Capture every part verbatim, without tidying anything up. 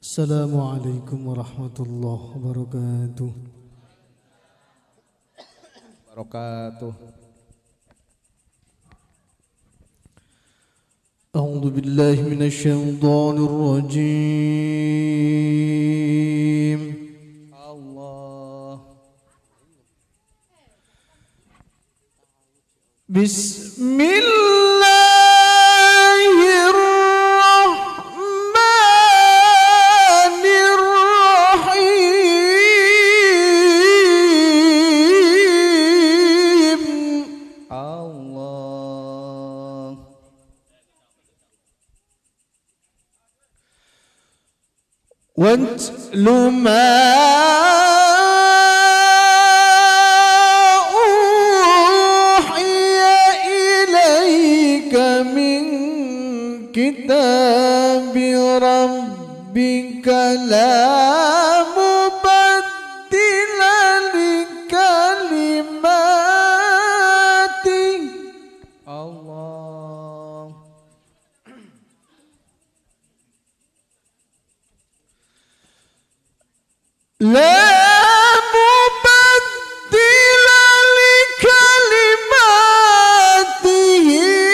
Assalamualaikum warahmatullahi wabarakatuh. Barakatuh. A'udzu billahi minasyaitonir rajim. Allah. Bismillah. واتل ما أوحي إليك من كتاب ربك لا مبدل لكلماته الله. لا مبدل لكلماته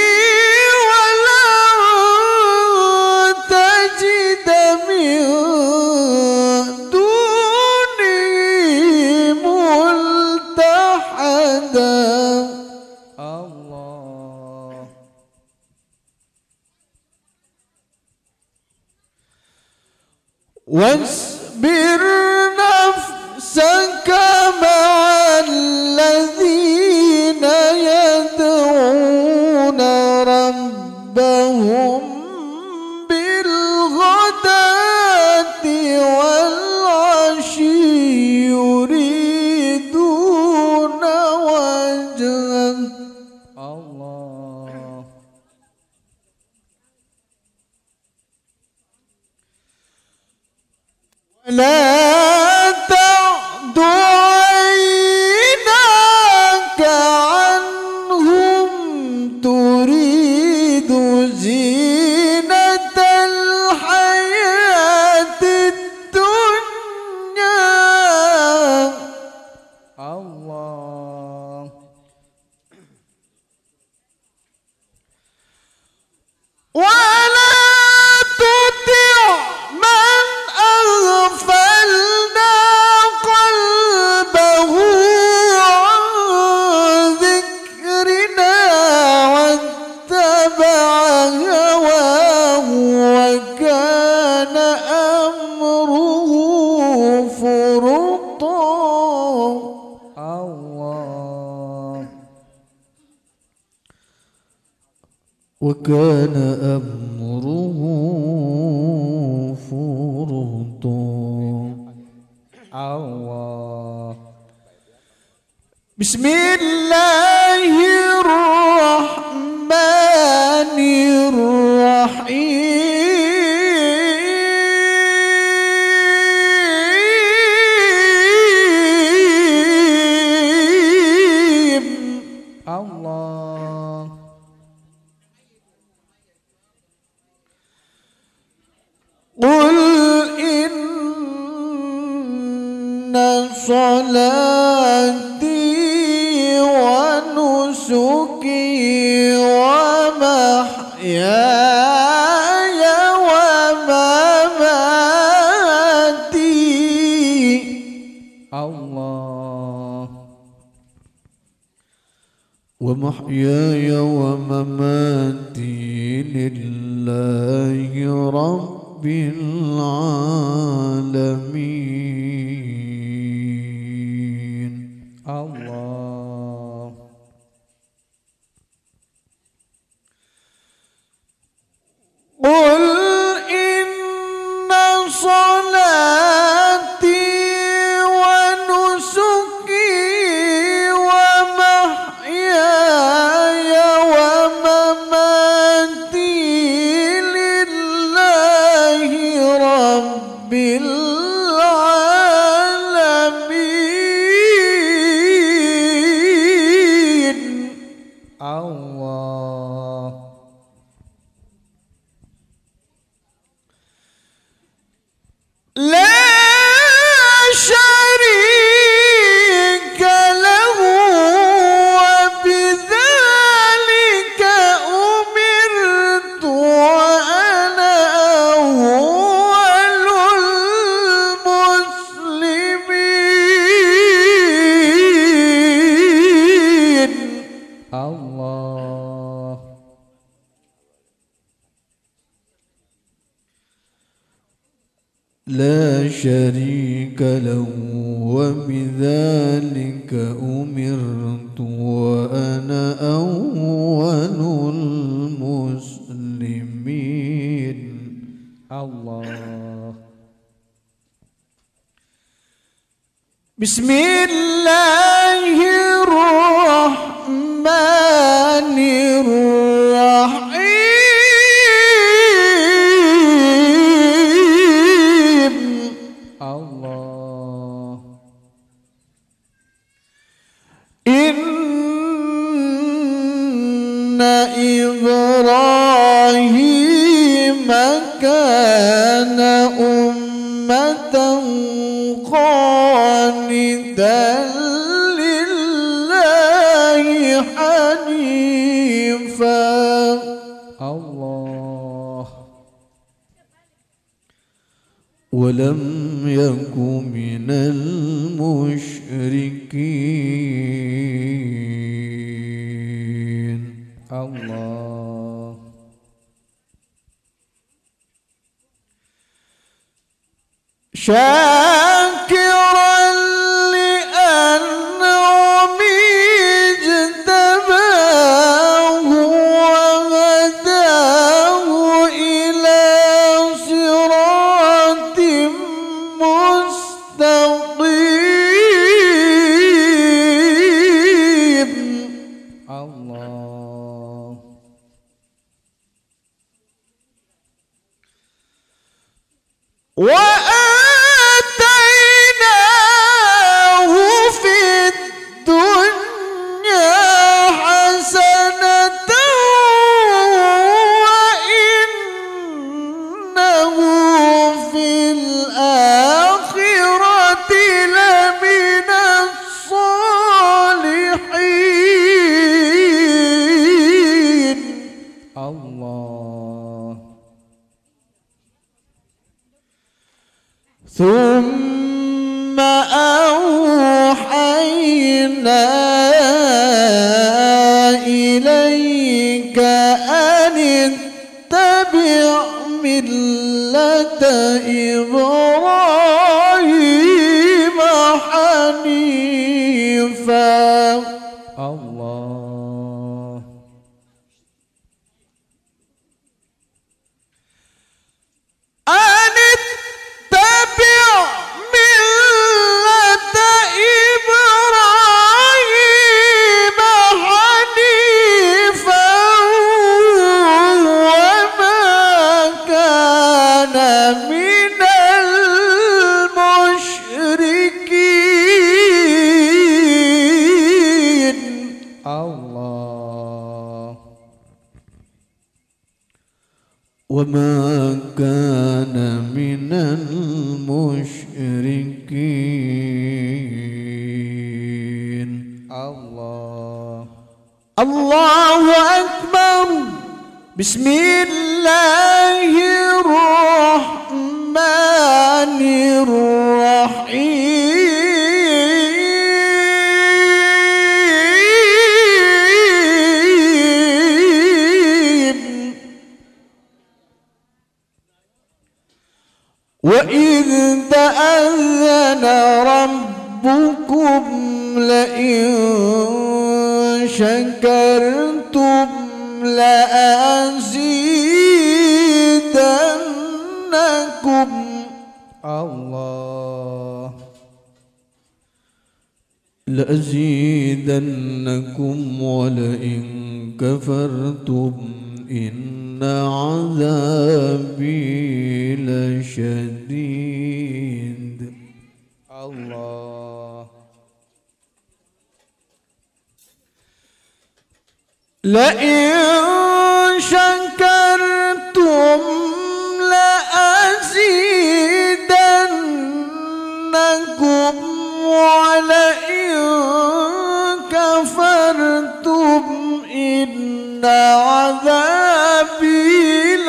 ولن تجد من دونه ملتحدا الله. واصبر نفسك مع الذين يدعون ربهم بالغداة والعشي يريدون وجهه الله. ولا تعد عيناك عنهم تريد زينة الحياة الدنيا الله. ولا تطع من أغفلنا قلبه عن ذكرنا واتبع هواه وكان أمره فرطا الله. وكان أمره فرطا الله. بسم الله الرحمن الرحيم الله. قل إن صلاتي ونسكي ومحياي ومماتي الله. ومحياي ومماتي لله رب العالمين الله. قل إن صلاتي ونسكي ومحياي ومماتي لله رب العالمين الله. لا شريك له وبذلك أمرت وأنا أول المسلمين. الله. بسم الله الرحمن الرحيم. الله. إن إبراهيم كان أمة قانتا لله حنيفا. الله. ولم يك من المشركين. الله. شاكرا لأنعمه اجتباه وهداه إلى صراط مستقيم. الله. وآتيناه في الدنيا حسنة وإنه في الآخرة لمن الصالحين. الله. ثم أوحينا إليك أن اتبع ملة إبراهيم حنيفا. الله. أن اتبع ملة إبراهيم حنيفا وما كان من المشركين. الله. وما كان من المشركين. الله. الله أكبر. بسم الله الرحمن الرحيم. وإذ تأذن ربكم لئن شكرتم لأزيدنكم. الله. لأزيدنكم ولئن كفرتم إن عذابي لشديد. الله. لئن شكرتم لأزيدنكم ولئن كفرتم إن عذابي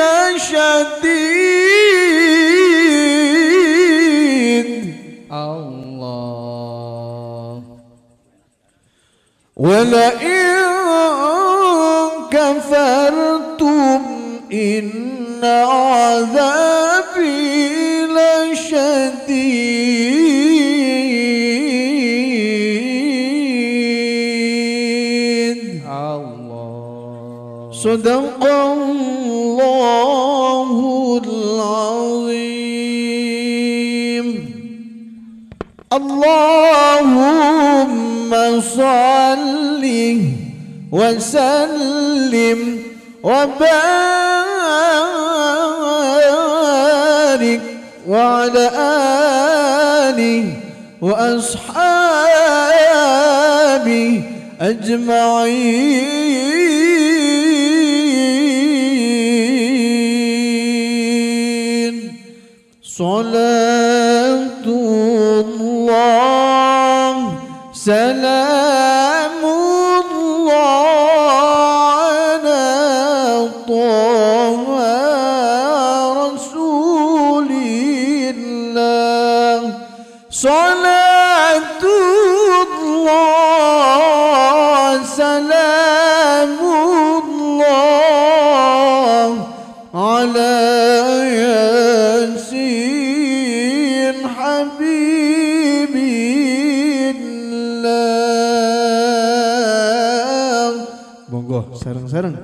لشديد. الله. ولئن كفرتم إن عذابي لشديد. Sadaqallahul azim. Allahumma salli wa sallim wa barik wa ala alihi wa ashabihi ajma'in. Salatullah salamullah ala Taha Rasulillah. Salatullah salamullah ala Yasin Habibillah. Monggo sareng-sareng.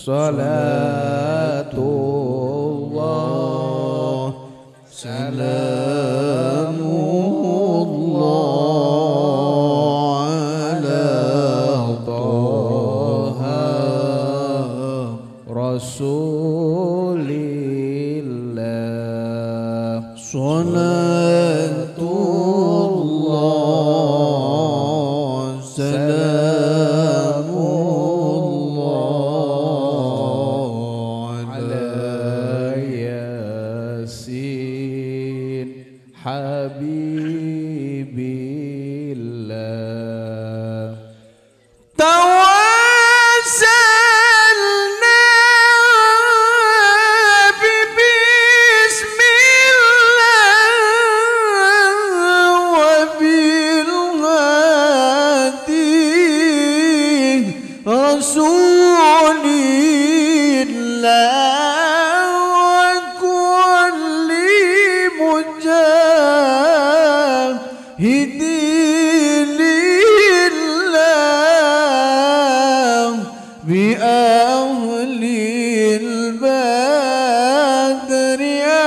Salatullah salamullah ala Taha Rasulillah. Salatullah salamullah ala Yasin Habibillah. Tawassalna bi bismillah wa bil hadi Rasulillah wa kulli mujahidin lillah bi ahlil badri ya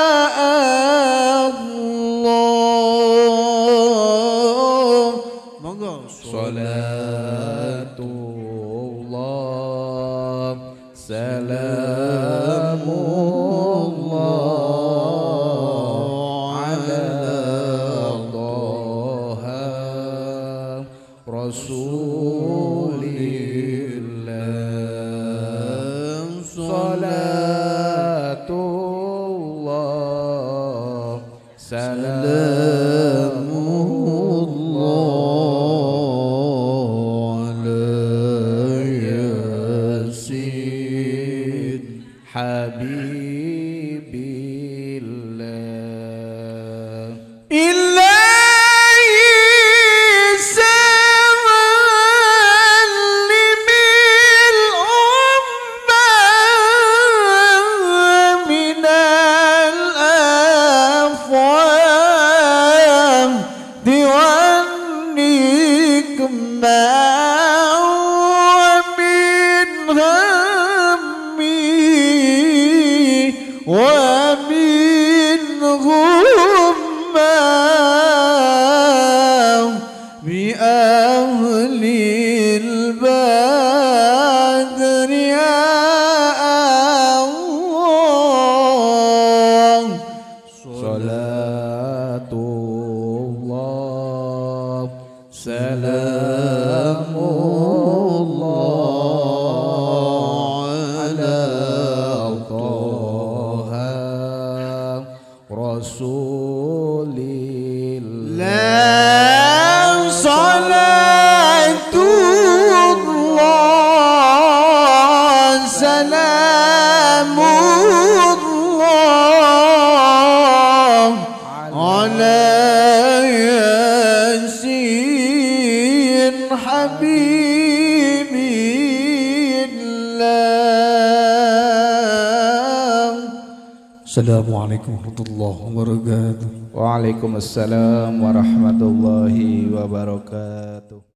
Allah. Monggo. Salatullah salamullah ala Taha Rasulillah. Salatullah salamullah ala Yasin Habibillah. Ilahi sallimil ummah minal afwah diwan nikmah wa min hammi wa min ghummah bi ahlil badri ya Allah. Salatullah salamullah ala Taha Rasulillah. Salatullah salamullah ala Yasin Habibillah. Assalamualaikum warahmatullahi wabarakatuh. Waalaikumsalam warahmatullahi wabarakatuh.